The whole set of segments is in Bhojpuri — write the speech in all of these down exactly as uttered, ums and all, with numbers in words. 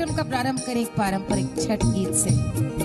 कार्यक्रम का प्रारंभ करें एक पारंपरिक छठ गीत से।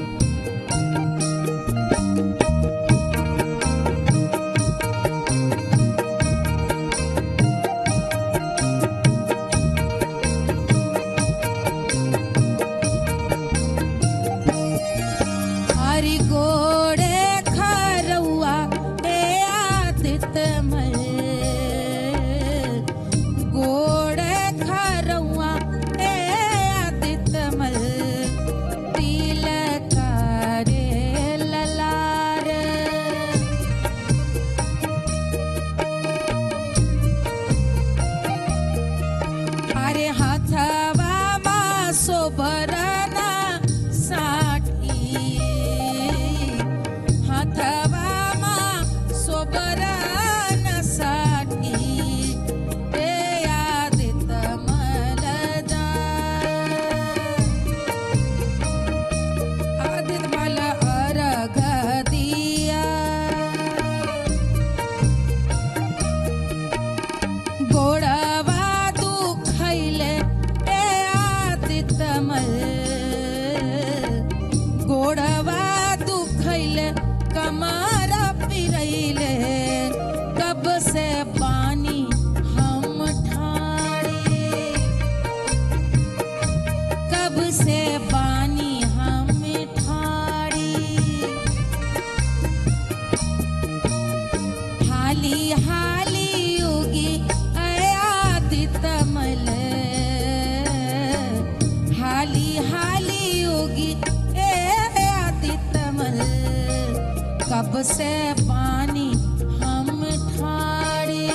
कब से पानी हम ठाड़े,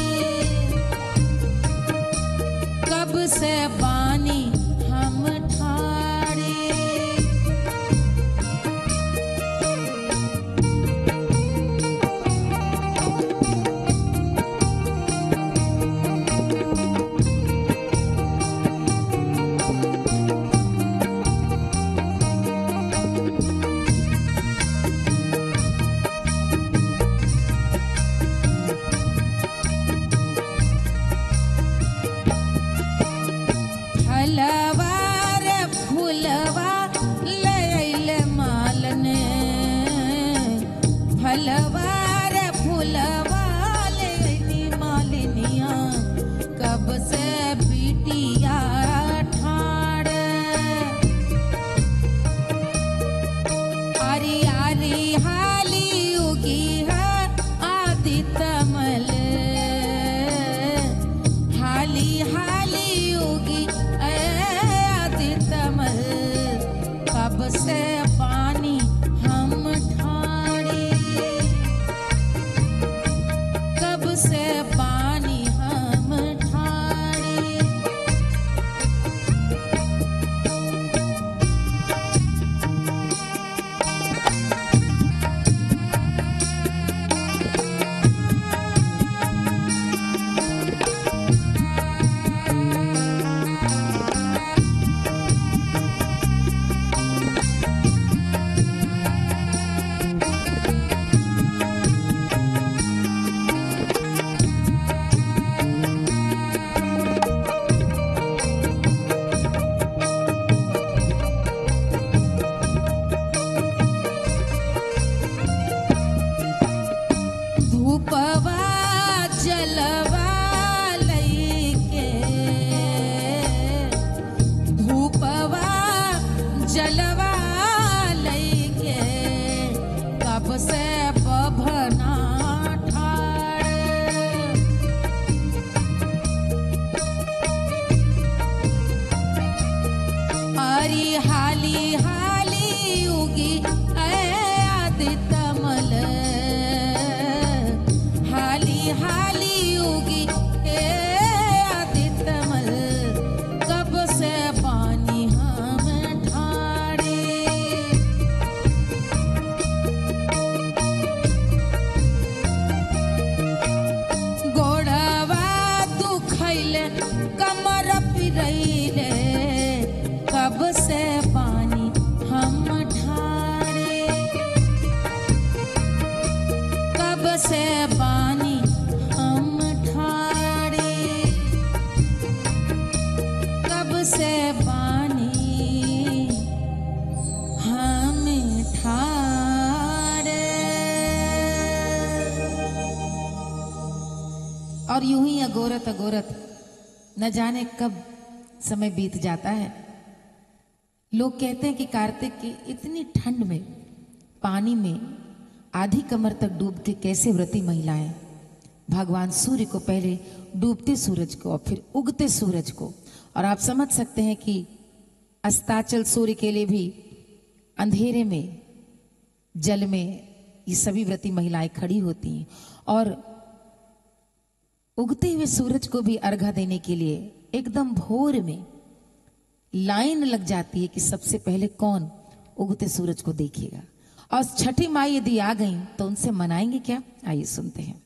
कब से पानी हम ठाड़े। फलवार फुलवा ले मालिनिया कब से बिटिया ठाड़। आरी आरी हाली उगी है आदि तमल, हाली हाली उगी आदि तमल। कब से पानी हम ठाड़े, कब से पानी हम ठाड़े। जलवा लैके कब से बभना ठाड़। अरी हाली हाली उगी आदि तमल, हाली हाली उगी आदि तमल। कब से पानी हम कमर पिरैले कब से पानी हम ठाड़े। और यूं ही अगोरत अगोरत न जाने कब समय बीत जाता है। लोग कहते हैं कि कार्तिक की इतनी ठंड में पानी में आधी कमर तक डूब के कैसे व्रती महिलाएं भगवान सूर्य को, पहले डूबते सूरज को और फिर उगते सूरज को, और आप समझ सकते हैं कि अस्ताचल सूर्य के लिए भी अंधेरे में जल में ये सभी व्रती महिलाएं खड़ी होती हैं और उगते हुए सूरज को भी अर्घा देने के लिए एकदम भोर में लाइन लग जाती है कि सबसे पहले कौन उगते सूरज को देखेगा। और छठी माई यदि आ गई तो उनसे मनाएंगे क्या, आइए सुनते हैं।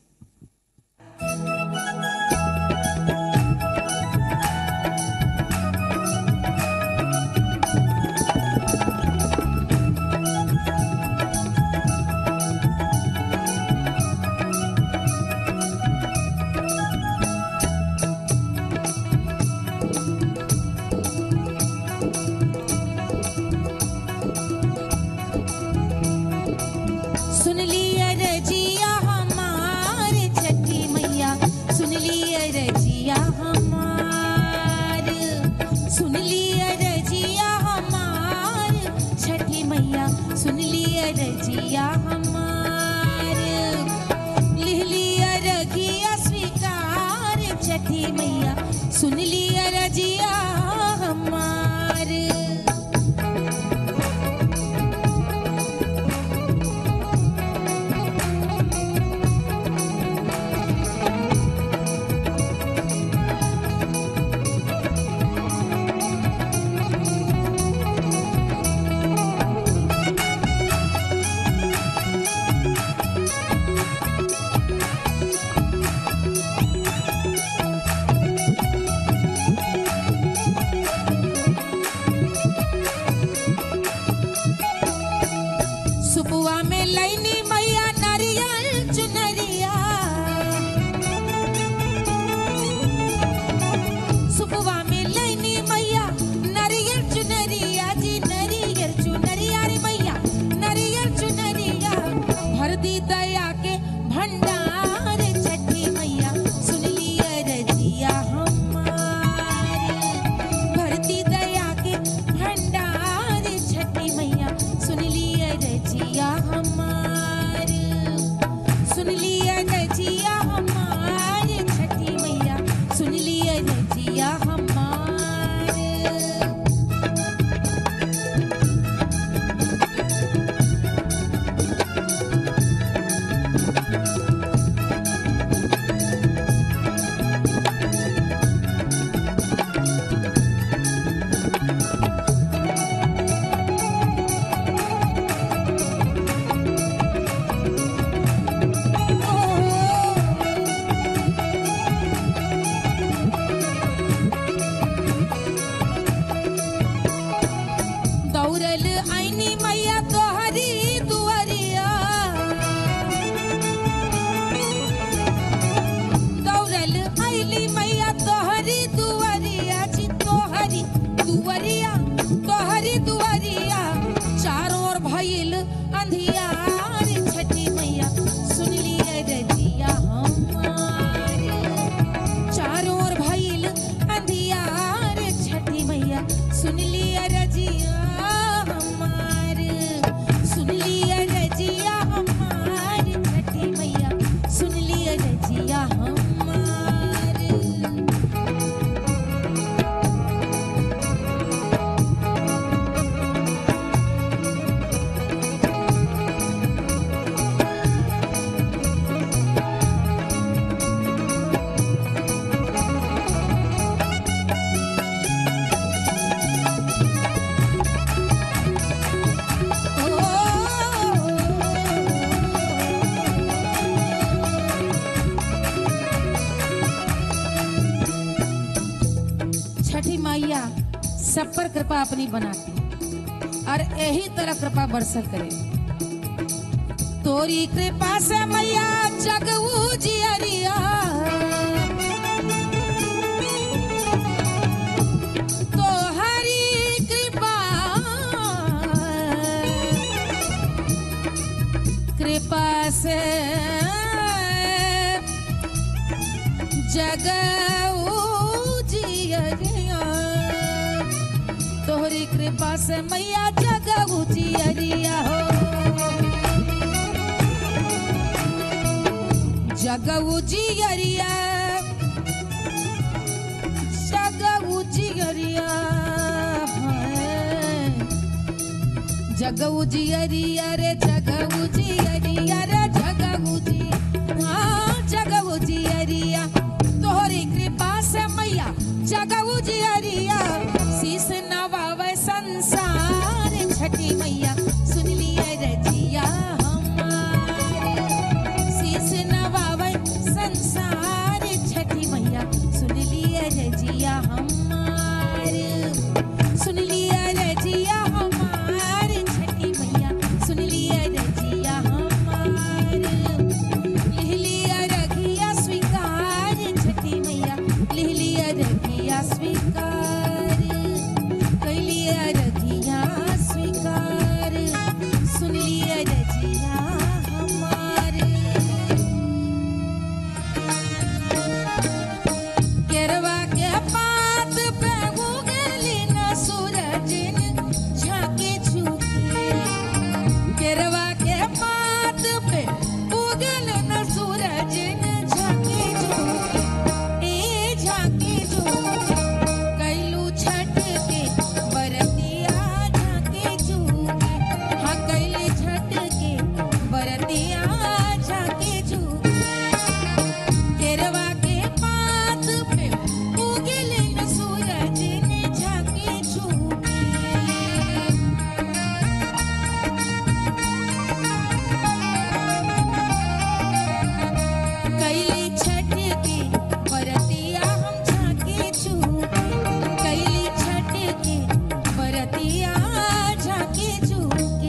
सुन लिया रजिया हमार, लिह लिया रगिया स्वीकार छठी मैया, सुन लिया रजिया हमार। सुपुआ में लैनी मैया नारियल चुनरिया, सुपुआ में लैनी मैया नारियल चुनरिया जी, नारियल चुनरिया रे मैया नारियल चुनरिया, भर दी दया के भंडार छठी मैया, सुन लिया रजिया हमार, भर दी दया के भंडार छठी मैया, सुन लिया रजिया हमार, सुन लिया रजिया हमार छठी मैया, सुन लिया रजिया हमार। दौड़ल आईनी मैया तोहरी दुआरिया, दौड़ल आईली मैया तोहरी दुआरिया जी, तोहरी दुआरिया तोहरी दुआरिया, चारों ओर भइल अंधियार छठी मैया, सुन लिया रजिया हमार, चारों ओर भइल अंधियार छठी मैया, सुन लिया रजिया हमार, सुन लिया रजिया हमार छठी मैया, सुन लिया रजिया हमार। छठी मैया सब पर कृपा अपनी बनाती और यही तरह कृपा बरसल करे। तोरी कृपा से मैया जग उजियरिया, तोहरी कृपा कृपा से जगऊ जियरिया तोहरी कृपा से मैया जगऊ जियरिया हो जगऊ जियरिया जगऊ जियरिया जगऊ जियरिया रे जगऊ जियरिया रे जगऊ जी हाँ जगऊ जियरिया तोहरी कृपा से मैया जगऊ जियरिया शीस नवावे संसार छठी मैया सुन लिए रजिया हमारे शीस नवावे संसार छठी मैया सुन लिए रजिया हमारे सुन लिए रजिया हमारे छठी मैया सुन लिए रजिया हमारे लिह लिया रखिया स्वीकार छठी मैया लिह लिया रखिया स्वीकार कई लिया रखिया स्वीकार सुन लिया रजिया हमारे केरवा के पात पे उगली न सूरज झांके झुके केरवा के पात पे उगल न सूरज झांके झुके ए झांके झुके कैलू छठ के बरतिया झांके झुके हाँ कैले छठ के बरतिया झांके झुके केरवा के पात पे उगल न सूरज झांके झुके कैली छठ के बरतिया हम झांके झुके कैली छठ के बरतिया झांके झुके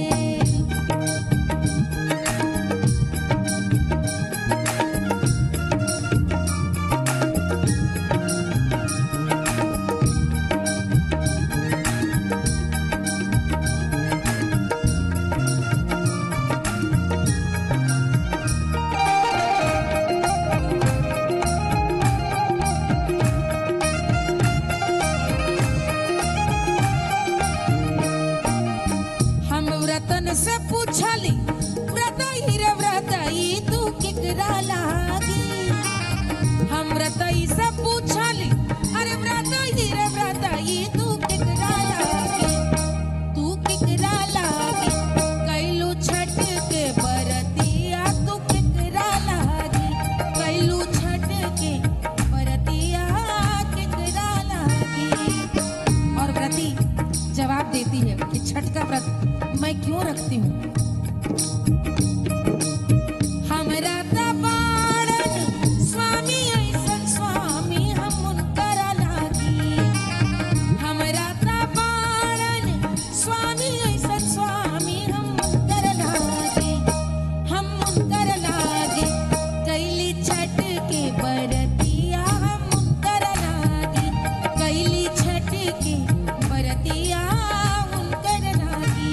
हम व्रतन से पूछली व्रत ही रे व्रत ई तू केकरा लागी हम व्रत ही से पूछली अरे व्रत ही रे व्रत ई तू केकरा लागी तू केकरा लागी कैलू छठ के बरतिया तू केकरा लागी कैलू छठ के बरतिया केकरा लागी और व्रती जवाब देती है कि छठ का व्रत मैं क्यों रखती हूँ हमरा तबाड़न स्वामी ऐसन स्वामी हम उनकर लागी हमरा तबाड़न स्वामी ऐसन स्वामी हम उनकर लागी हम उनकर लागी कैली छठ के बरतिया हम उनकर लागी कैली छठ के बरतिया उनकर लागी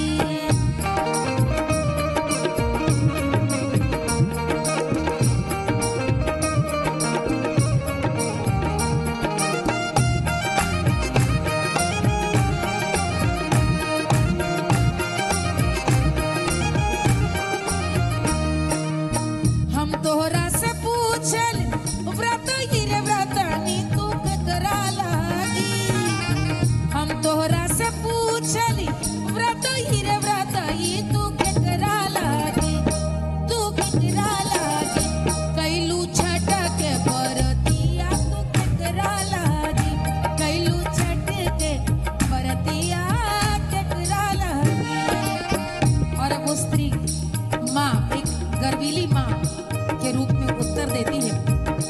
हम तोहरा से पूछल व्रत ही रे व्रत नी तू केकरा लागी हम तोहरा से पूछली व्रत ही रे व्रत ई तू केकरा लागी तू केकरा लागी कैलू छठ के बरतिया तू केकरा लागी कैलू छठ के बरतिया केकरा लागी और अब वो स्त्री माँ एक गर्वीली माँ के रूप में उत्तर देती है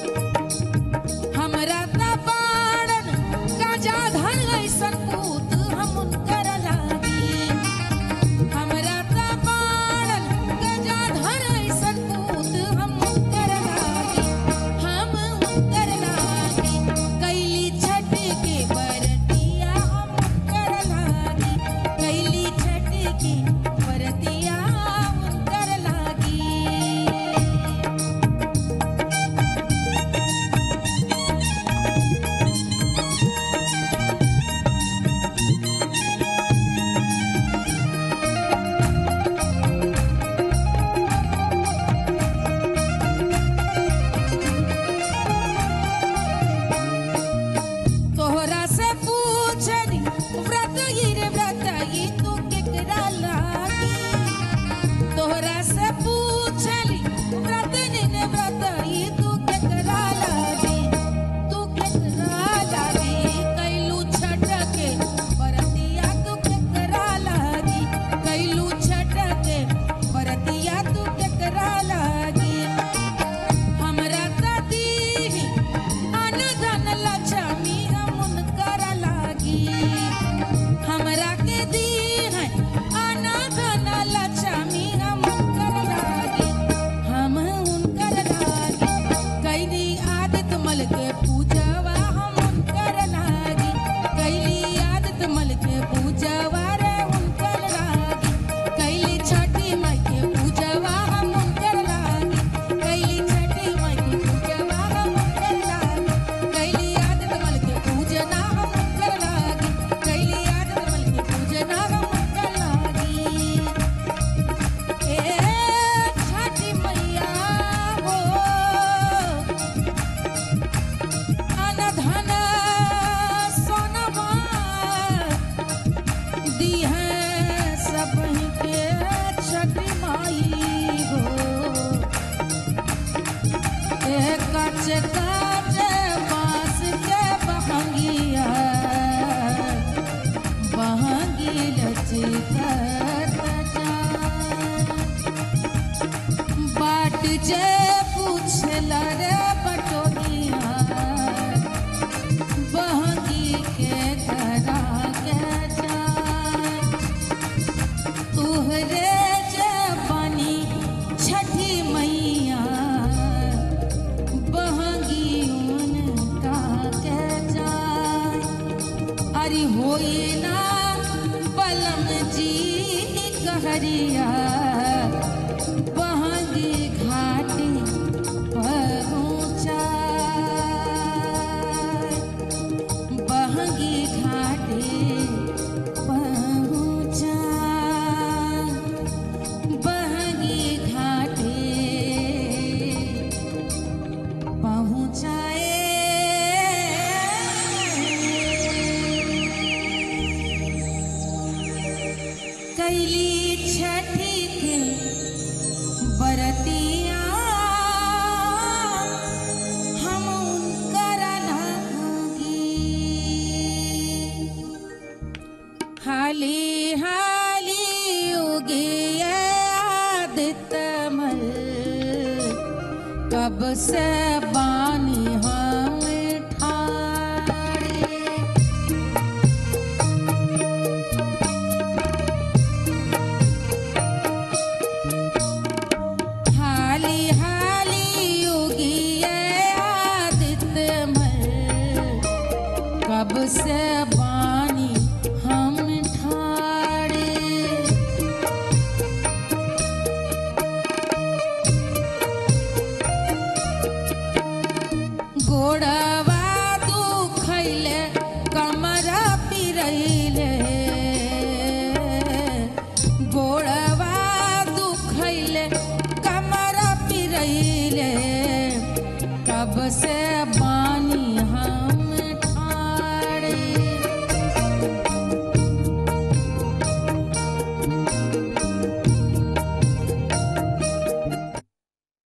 हमरा तबाड़न गाजा धन ऐसन पूत हम उनकर लागी दी है आना गाना लक्ष्मी हम उनकर लागी हम उनकर लागी कैली आदित मल के पूजवा हम उनकर लागी कैली आदित मल के पूजवा रे उनकर लागी कैली छठी माई के पूजवा हम उनकर लागी कैली छठी माई के पूजवा हम उनकर लागी कैली आदित मल के पूजना हम उनकर लागी कैली आदित मल के पूजना हम उनकर लागी ए छठी मैया हो अनधन सोनवा दी है सबही के छठी माई हो ए कच कच बांस के बहंगिया बहंगी लचकत जा बाट जे पूछल रे बटोहिया बहंगी के करा के जा तुहरे जे बनी छठी मैया बहंगी उनका के जा अरे होई ना बलम जी कहरिया बहंगी घाटी पहुँचा बहंगी घाटी पहुँचा बहंगी घाटी पहुँचाए कैली छठी के बरतिया हम उनकर लागी हाली हाली उगिए आदित्य मल कब से बानी हम ठाड़े हाली हाली उगिए आदित्य मल कब से बानी हम ठाड़े गोड़वा दुखैले कमरा पिरैले गोड़वा दुखैले कमरा पिरैले कब से